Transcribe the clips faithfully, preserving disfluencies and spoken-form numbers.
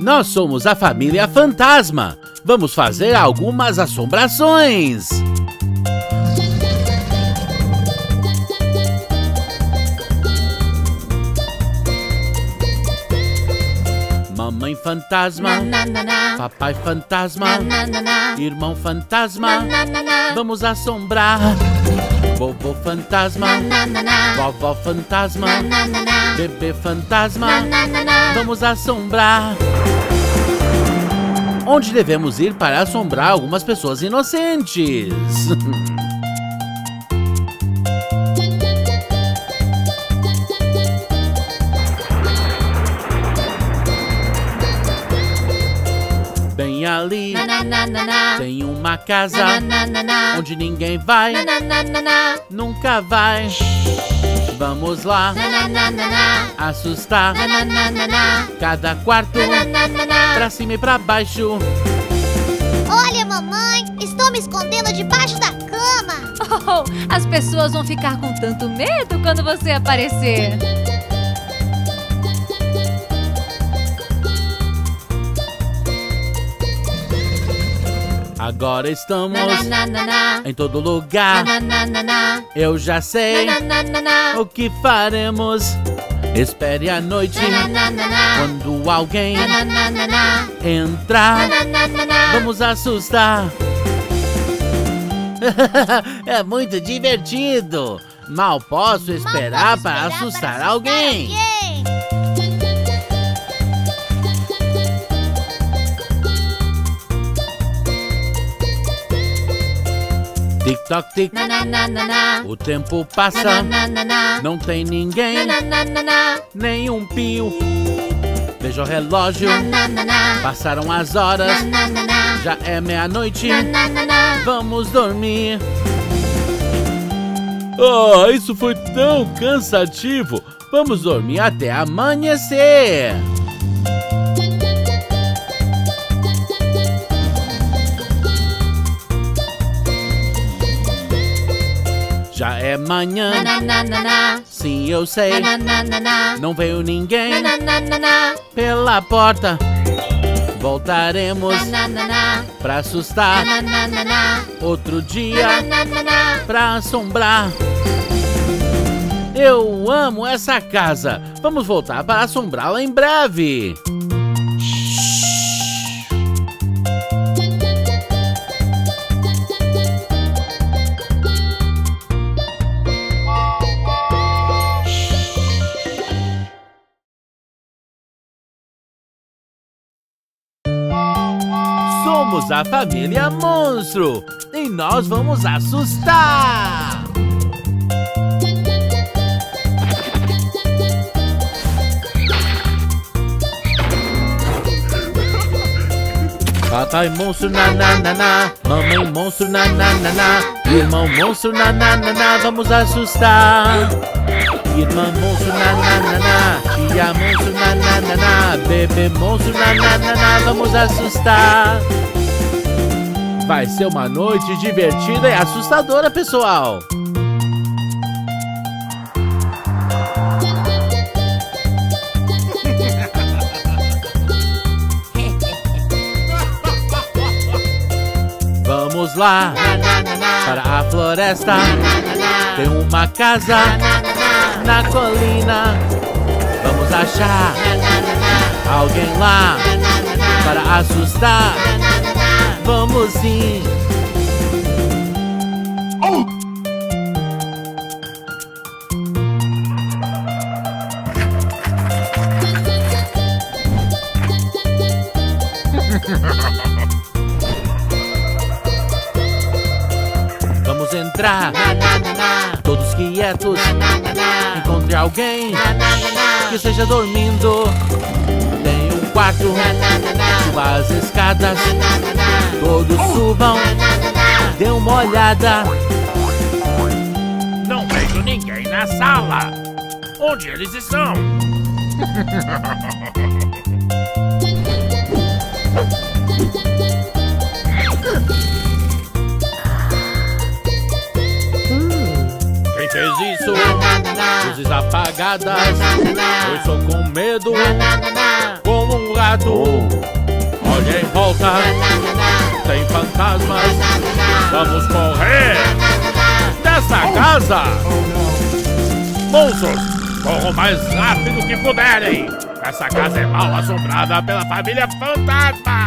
Nós somos a família Fantasma. Vamos fazer algumas assombrações. Mamãe Fantasma, Na, na, na. Papai Fantasma, Na, na, na. Irmão Fantasma, Na, na, na. vamos assombrar. Vovô Fantasma, Na, na, na. Vovó Fantasma, Na, na, na. Bebê Fantasma, Na, na, na. vamos assombrar. Onde devemos ir para assombrar algumas pessoas inocentes? Bem ali Na, na, na, na, na. tem uma Na, casa na, na, na. onde ninguém vai, Na, na, na, na, na. nunca vai. Vamos lá Na, na, na, na, na. assustar Na, na, na, na, na. cada quarto, Na, na, na, na. pra cima e pra baixo. Olha, mamãe, estou me escondendo debaixo da cama. Oh, as pessoas vão ficar com tanto medo quando você aparecer. Agora estamos Na, na, na, na. em todo lugar. Na, na, na, na. Eu já sei Na, na, na, na. o que faremos. Espere a noite Na, na, na, na. quando alguém Na, na, na, na. entrar. Na, na, na, na. Vamos assustar. É muito divertido. Mal posso esperar Mal posso para esperar assustar para alguém. alguém. Tic-toc, tic. Na, na, na, na, na. O tempo Na, passa. na, na, na. Não tem ninguém, Na, na, na, na. nenhum pio. Veja o relógio. Na, na, na, na. Passaram as horas. Na, na, na, na. Já é meia-noite. Na, na, na, na. Vamos dormir. Ah, isso foi tão cansativo. Vamos dormir até amanhecer. Já é manhã. Na, na, na, na. Sim, eu sei. Na, na, na, na. Não veio ninguém Na, na, na, na. pela porta. Voltaremos Na, na, na. pra assustar. Na, na, na, na. Outro Na, dia na, na, na. pra assombrar. Eu amo essa casa. Vamos voltar para assombrá-la em breve. Somos a família Monstro e nós vamos assustar. Papai monstro na na na na, mamãe monstro na na na na, irmão monstro na na na na, vamos assustar. Irmã monstro na na na na, tia monstro na na na na, bebê monstro na na na na, vamos assustar. Vai ser uma noite divertida e assustadora, pessoal. Vamos lá Na, na, na, na. para a floresta. Na, na, na. Tem uma casa Na, na, na, na. na colina. Vamos achar Na, na, na, na. alguém lá Na, na, na, na. para assustar. Na, na, na, na. Vamos sim. Vamos entrar, Na, na, na, na. todos quietos. Na, na, na, na. Encontre alguém Na, na, na, na. que esteja dormindo. Tem um quarto, Na, na, na, na. suba as escadas. Na, na, na, na. Todos subam, Na, na, na, na. dê uma olhada. Não vejo ninguém na sala. Onde eles estão? Quem fez isso? Na, na, na, na. Luzes apagadas. Na, na, na, na. Eu estou com medo, Na, na, na, na. como um rato. toca. Tem fantasmas. Vamos correr dessa casa. Monstros, corram o mais rápido que puderem. Essa casa é mal assombrada pela família fantasma.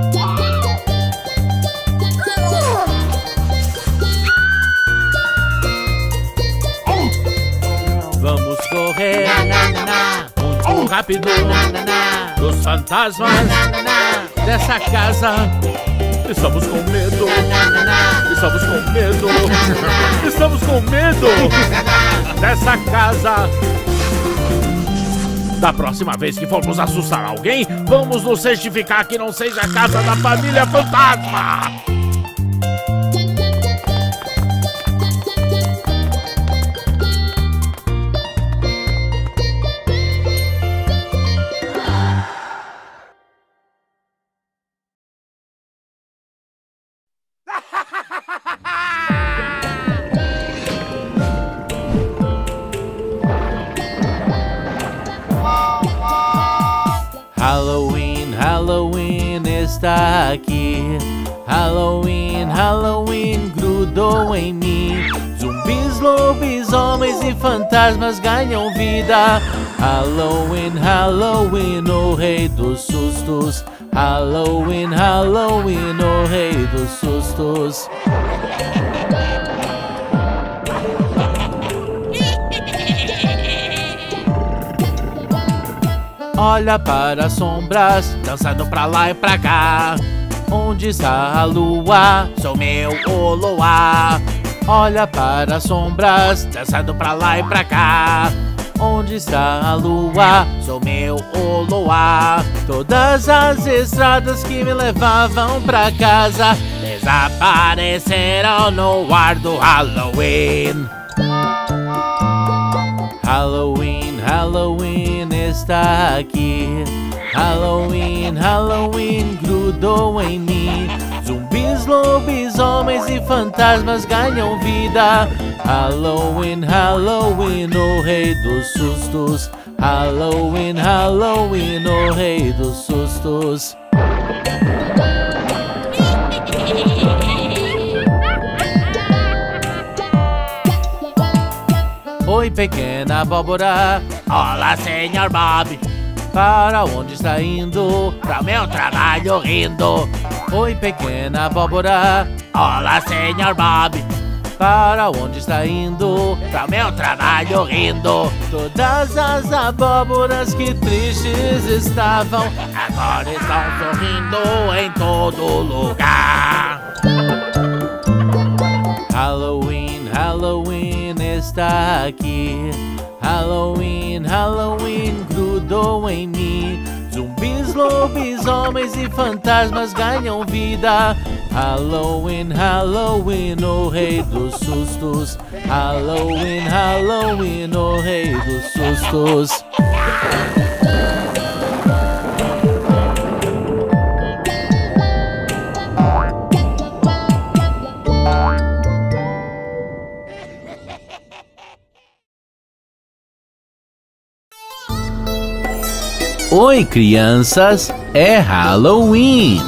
Vamos correr muito rápido dos fantasmas dessa casa. Estamos com medo. Estamos com medo. Estamos com medo dessa casa. Da próxima vez que formos assustar alguém, vamos nos certificar que não seja a casa da família fantasma. Halloween, Halloween está aqui. Halloween, Halloween grudou em mim. Zumbis, lobisomens e fantasmas ganham vida. Halloween, Halloween, o rei dos sustos. Halloween, Halloween, o rei dos sustos. Olha para as sombras, dançando pra lá e pra cá. Onde está a lua? Sou meu Oloá. Olha para as sombras, dançando pra lá e pra cá. Onde está a lua? Sou meu Oloá. Todas as estradas que me levavam pra casa desapareceram no ar do Halloween. Halloween, Halloween está aqui. Halloween, Halloween grudou em mim. Zumbis, lobisomens e fantasmas ganham vida. Halloween, Halloween, o rei dos sustos. Halloween, Halloween, o rei dos sustos. Oi, pequena abóbora. Olá, senhor Bob. Para onde está indo? Para o meu trabalho rindo. Oi, pequena abóbora. Olá, senhor Bob. Para onde está indo? Para o meu trabalho rindo. Todas as abóboras que tristes estavam agora estão sorrindo em todo lugar. Halloween, Halloween está aqui. Halloween, Halloween grudou em mim. Zumbis, lobisomens e fantasmas ganham vida. Halloween, Halloween, o rei dos sustos. Halloween, Halloween, o rei dos sustos. Oi, crianças, é Halloween!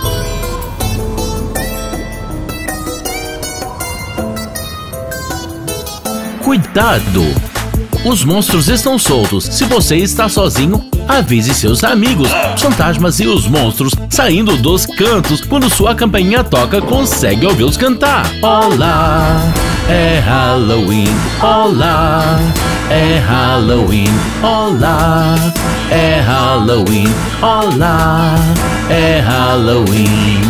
Cuidado! Os monstros estão soltos. Se você está sozinho, avise seus amigos. Os fantasmas e os monstros saindo dos cantos. Quando sua campainha toca, consegue ouvi-los cantar. Olá, é Halloween. Olá, é Halloween. Olá, é Halloween. Olá, é Halloween.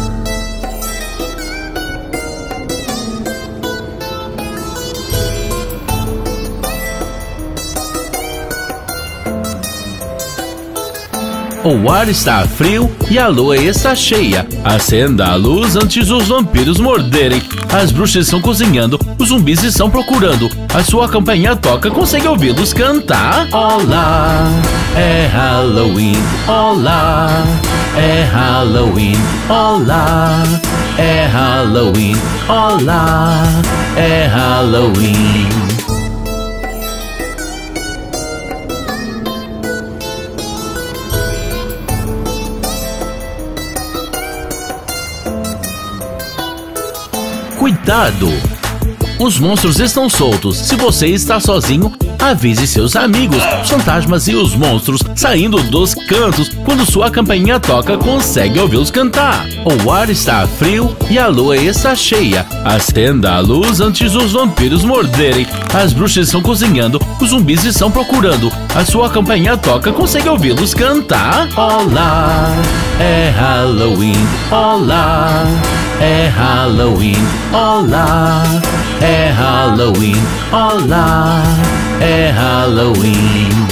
O ar está frio e a lua está cheia. Acenda a luz antes dos vampiros morderem. As bruxas estão cozinhando, os zumbis estão procurando. A sua campainha toca, consegue ouvi-los cantar? Olá, é Halloween. Olá, é Halloween. Olá, é Halloween. Olá, é Halloween. Cuidado! Os monstros estão soltos. Se você está sozinho, avise seus amigos. Os fantasmas e os monstros saindo dos cantos. Quando sua campainha toca, consegue ouvi-los cantar. O ar está frio e a lua está cheia. Acenda a luz antes dos vampiros morderem. As bruxas estão cozinhando, os zumbis estão procurando. A sua campainha toca, consegue ouvi-los cantar. Olá, é Halloween. Olá, é Halloween. Olá, é Halloween. Olá, é Halloween.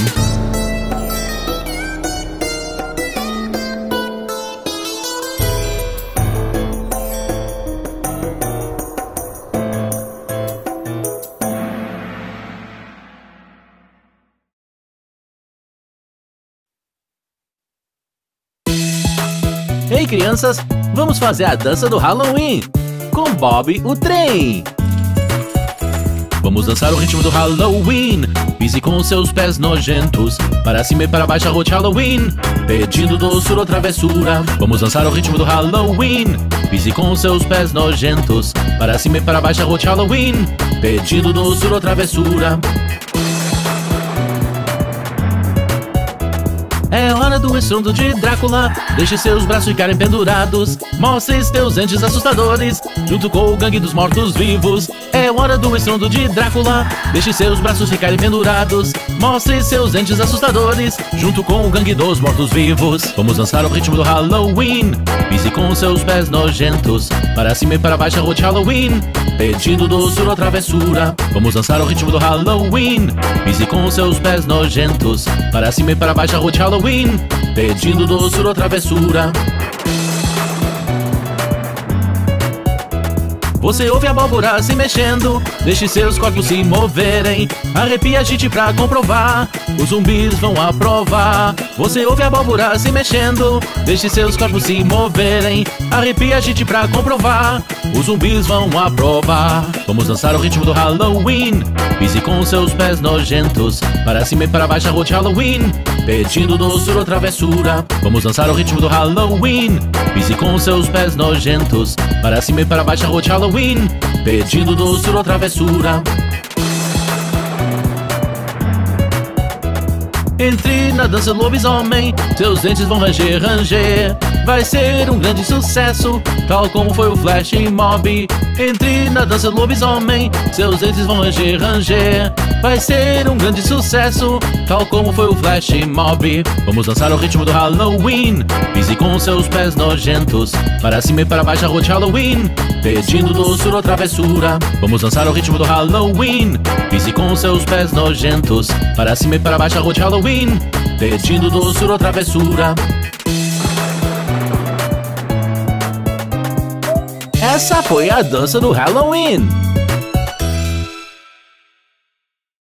Ei, crianças, vamos fazer a dança do Halloween com Bob o trem. Vamos dançar o ritmo do Halloween. Pise com os seus pés nojentos, para cima e para baixo a rote Halloween, pedindo doçura ou travessura. Vamos dançar o ritmo do Halloween. Pise com os seus pés nojentos, para cima e para baixo a rote Halloween, pedindo doçura ou travessura. É hora do estrondo de Drácula. Deixe seus braços ficarem pendurados. Mostre seus dentes assustadores, junto com o gangue dos mortos-vivos. É hora do estrondo de Drácula. Deixe seus braços ficarem pendurados. Mostre seus dentes assustadores, junto com o gangue dos mortos-vivos. Vamos dançar o ritmo do Halloween. Pise com seus pés nojentos, para cima e para baixo a rote Halloween, pedindo doçura ou travessura. Vamos dançar o ritmo do Halloween. Pise com seus pés nojentos, para cima e para baixo a rote Halloween, pedindo doçura ou travessura. Você ouve a abóbora se mexendo, deixe seus corpos se moverem. Arrepia a gente pra comprovar, os zumbis vão aprovar. Você ouve a abóbora se mexendo, deixe seus corpos se moverem. Arrepia a gente pra comprovar, os zumbis vão aprovar. Vamos dançar o ritmo do Halloween. Pise com seus pés nojentos, para cima e para baixo a rote Halloween, pedindo doçura ou travessura. Vamos dançar o ritmo do Halloween. Pise com seus pés nojentos, para cima e para baixo a rote Halloween, pedindo doçura ou travessura. Entre na dança do lobisomem, seus dentes vão ranger, ranger. Vai ser um grande sucesso, tal como foi o Flash Mob. Entre na dança do lobisomem, seus dentes vão ranger, ranger. Vai ser um grande sucesso, tal como foi o Flash Mob. Vamos dançar o ritmo do Halloween. Pise com seus pés nojentos, para cima e para baixo a rote Halloween, pedindo doçura ou travessura. Vamos dançar o ritmo do Halloween. Pise com seus pés nojentos, para cima e para baixo a rote Halloween, pedindo doçura ou travessura. Essa foi a dança do Halloween.